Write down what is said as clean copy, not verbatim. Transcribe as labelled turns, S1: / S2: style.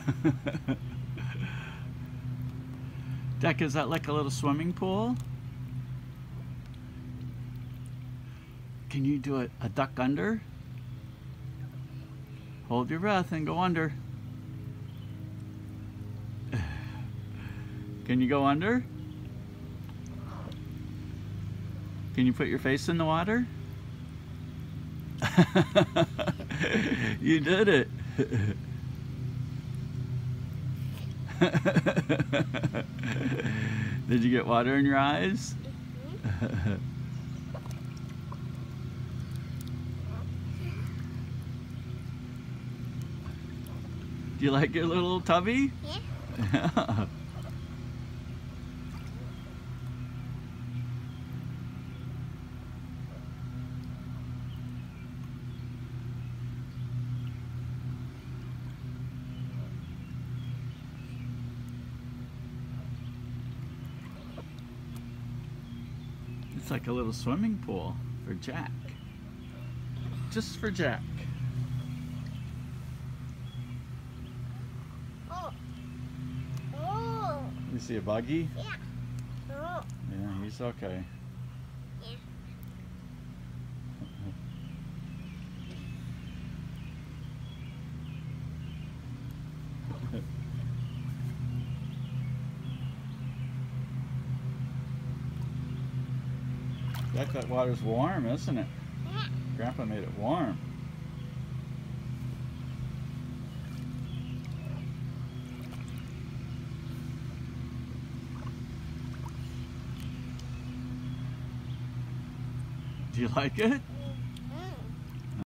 S1: Deck, is that like a little swimming pool? Can you do a duck under? Hold your breath and go under. Can you go under? Can you put your face in the water? You did it. Did you get water in your eyes? Do you like your little tubby? Yeah. It's like a little swimming pool for Jack. Just for Jack.
S2: Oh. Oh.
S1: You see a buggy?
S2: Yeah. Oh.
S1: Yeah, he's okay.
S2: Yeah.
S1: That water's warm, isn't it?
S2: Yeah.
S1: Grandpa made it warm. Do you like it?